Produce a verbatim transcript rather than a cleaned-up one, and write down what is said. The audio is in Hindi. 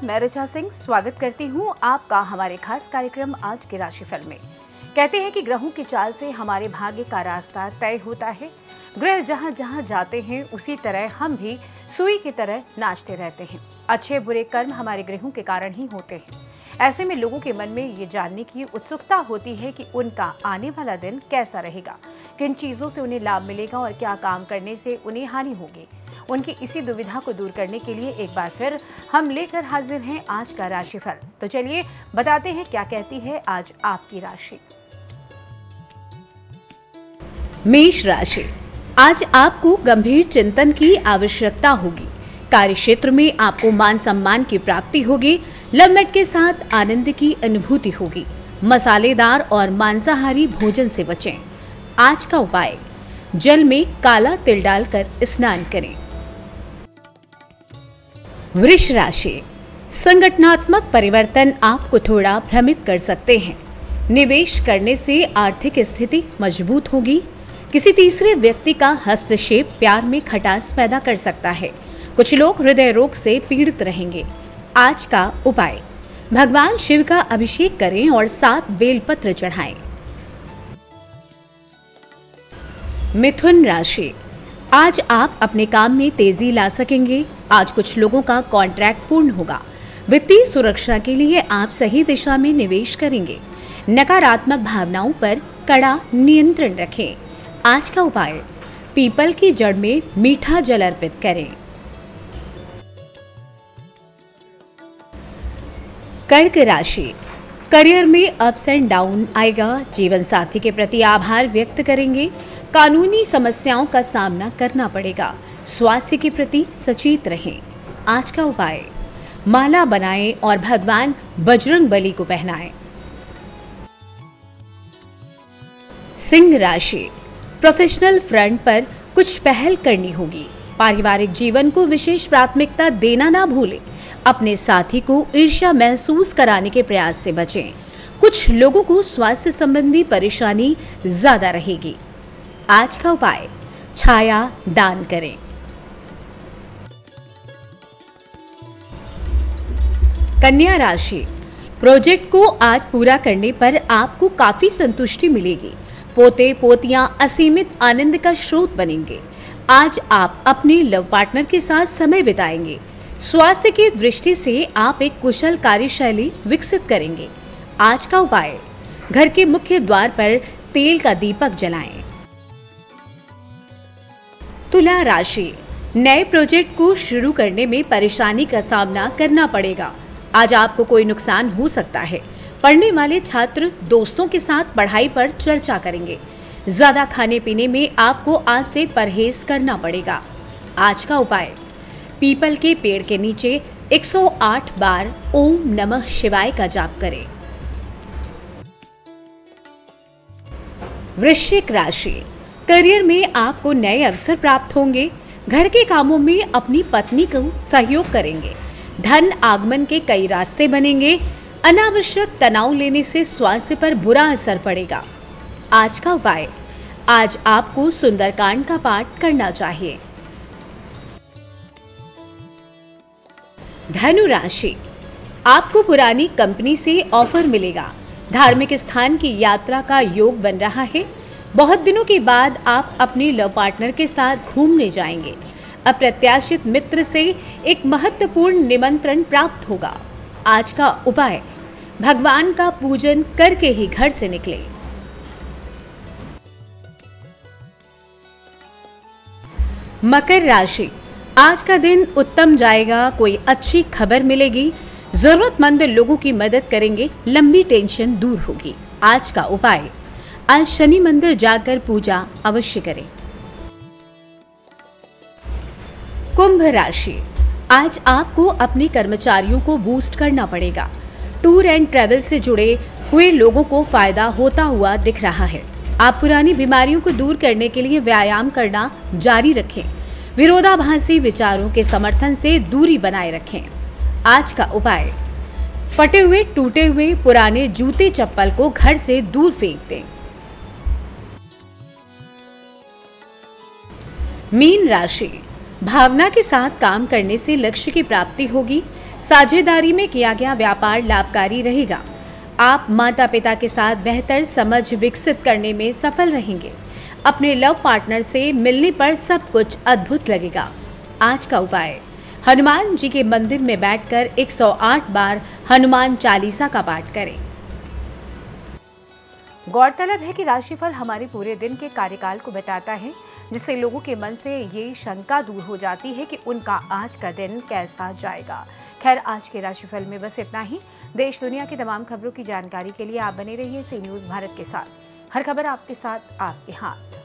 मैं ऋचा सिंह स्वागत करती हूँ आपका हमारे खास कार्यक्रम आज के राशिफल में। कहते हैं कि ग्रहों की चाल से हमारे भाग्य का रास्ता तय होता है। ग्रह जहाँ जहाँ जाते हैं उसी तरह हम भी सुई की तरह नाचते रहते हैं। अच्छे बुरे कर्म हमारे ग्रहों के कारण ही होते हैं। ऐसे में लोगों के मन में ये जानने की उत्सुकता होती है कि उनका आने वाला दिन कैसा रहेगा, किन चीज़ों से उन्हें लाभ मिलेगा और क्या काम करने से उन्हें हानि होगी। उनकी इसी दुविधा को दूर करने के लिए एक बार फिर हम लेकर हाजिर हैं आज का राशिफल। तो चलिए बताते हैं क्या कहती है आज आपकी राशि। मेष राशि, आज आपको गंभीर चिंतन की आवश्यकता होगी। कार्य क्षेत्र में आपको मान सम्मान की प्राप्ति होगी। लवमेट के साथ आनंद की अनुभूति होगी। मसालेदार और मांसाहारी भोजन से बचें। आज का उपाय, जल में काला तिल डालकर स्नान करें। वृष राशि, संगठनात्मक परिवर्तन आपको थोड़ा भ्रमित कर सकते हैं। निवेश करने से आर्थिक स्थिति मजबूत होगी। किसी तीसरे व्यक्ति का हस्तक्षेप प्यार में खटास पैदा कर सकता है। कुछ लोग हृदय रोग से पीड़ित रहेंगे। आज का उपाय, भगवान शिव का अभिषेक करें और सात बेलपत्र चढ़ाएं। मिथुन राशि, आज आप अपने काम में तेजी ला सकेंगे। आज कुछ लोगों का कॉन्ट्रैक्ट पूर्ण होगा। वित्तीय सुरक्षा के लिए आप सही दिशा में निवेश करेंगे। नकारात्मक भावनाओं पर कड़ा नियंत्रण रखें। आज का उपाय, पीपल की जड़ में मीठा जल अर्पित करें। कर्क राशि, करियर में अप्स एंड डाउन आएगा। जीवन साथी के प्रति आभार व्यक्त करेंगे। कानूनी समस्याओं का सामना करना पड़ेगा। स्वास्थ्य के प्रति सचेत रहें। आज का उपाय, माला बनाएं और भगवान बजरंग बली को पहनाएं। सिंह राशि, प्रोफेशनल फ्रंट पर कुछ पहल करनी होगी। पारिवारिक जीवन को विशेष प्राथमिकता देना ना भूलें। अपने साथी को ईर्ष्या महसूस कराने के प्रयास से बचें। कुछ लोगों को स्वास्थ्य संबंधी परेशानी ज्यादा रहेगी। आज का उपाय, छाया दान करें। कन्या राशि, प्रोजेक्ट को आज पूरा करने पर आपको काफी संतुष्टि मिलेगी। पोते पोतियां असीमित आनंद का स्रोत बनेंगे। आज आप अपने लव पार्टनर के साथ समय बिताएंगे। स्वास्थ्य की दृष्टि से आप एक कुशल कार्यशैली विकसित करेंगे। आज का उपाय, घर के मुख्य द्वार पर तेल का दीपक जलाएं। तुला राशि, नए प्रोजेक्ट को शुरू करने में परेशानी का सामना करना पड़ेगा। आज आपको कोई नुकसान हो सकता है। पढ़ने वाले छात्र दोस्तों के साथ पढ़ाई पर चर्चा करेंगे। ज्यादा खाने पीने में आपको आज से परहेज करना पड़ेगा। आज का उपाय, पीपल के पेड़ के नीचे एक सौ आठ बार ओम नमः शिवाय का जाप करें। वृश्चिक राशि, करियर में आपको नए अवसर प्राप्त होंगे। घर के कामों में अपनी पत्नी को सहयोग करेंगे। धन आगमन के कई रास्ते बनेंगे। अनावश्यक तनाव लेने से स्वास्थ्य पर बुरा असर पड़ेगा। आज का उपाय, आज आपको सुंदरकांड का पाठ करना चाहिए। धनु राशि, आपको पुरानी कंपनी से ऑफर मिलेगा। धार्मिक स्थान की यात्रा का योग बन रहा है। बहुत दिनों के बाद आप अपने लव पार्टनर के साथ घूमने जाएंगे। अप्रत्याशित मित्र से एक महत्वपूर्ण निमंत्रण प्राप्त होगा। आज का उपाय, भगवान का पूजन करके ही घर से निकले। मकर राशि, आज का दिन उत्तम जाएगा। कोई अच्छी खबर मिलेगी। जरूरतमंद लोगों की मदद करेंगे। लंबी टेंशन दूर होगी। आज का उपाय, आज शनि मंदिर जाकर पूजा अवश्य करें। कुंभ राशि, आज आपको अपने कर्मचारियों को बूस्ट करना पड़ेगा। टूर एंड ट्रैवल से जुड़े हुए लोगों को फायदा होता हुआ दिख रहा है। आप पुरानी बीमारियों को दूर करने के लिए व्यायाम करना जारी रखें। विरोधाभासी विचारों के समर्थन से दूरी बनाए रखें। आज का उपाय, फटे हुए टूटे हुए पुराने जूते चप्पल को घर से दूर फेंक दें। मीन राशि, भावना के साथ काम करने से लक्ष्य की प्राप्ति होगी। साझेदारी में किया गया व्यापार लाभकारी रहेगा। आप माता पिता के साथ बेहतर समझ विकसित करने में सफल रहेंगे। अपने लव पार्टनर से मिलने पर सब कुछ अद्भुत लगेगा। आज का उपाय, हनुमान जी के मंदिर में बैठकर एक सौ आठ बार हनुमान चालीसा का पाठ करें। गौरतलब है कि राशिफल हमारे पूरे दिन के कार्यकाल को बताता है, जिससे लोगों के मन से ये शंका दूर हो जाती है कि उनका आज का दिन कैसा जाएगा। खैर, आज के राशिफल में बस इतना ही। देश दुनिया की तमाम खबरों की जानकारी के लिए आप बने रहिए सी न्यूज़ भारत के साथ। हर खबर आपके साथ, आपके हाथ।